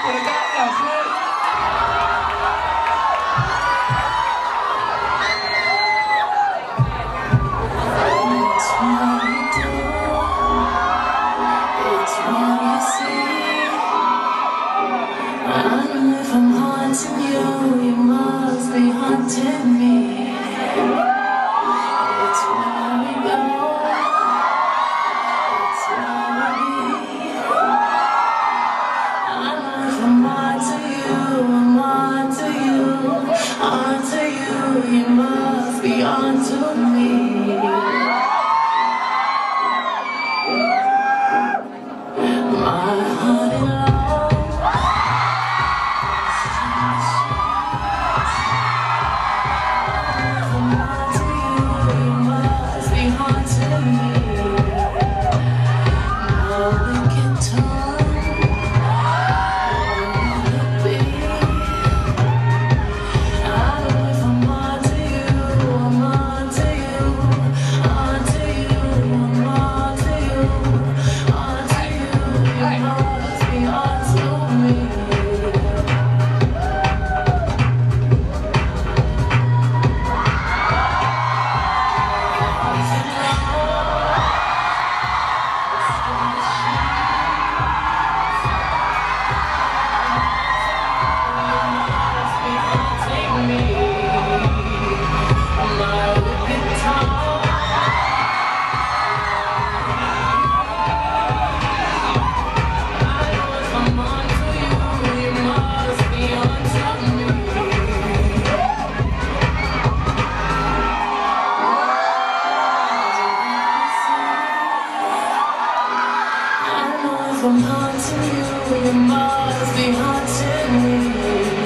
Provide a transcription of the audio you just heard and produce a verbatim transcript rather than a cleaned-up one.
我的歌老师。 If I'm haunting you, you must be haunting me. It's where we go, it's where we be. I know if I'm onto you, I'm onto you, onto you, you must be onto me. My heart in love. If I'm haunting you, you must be haunting me.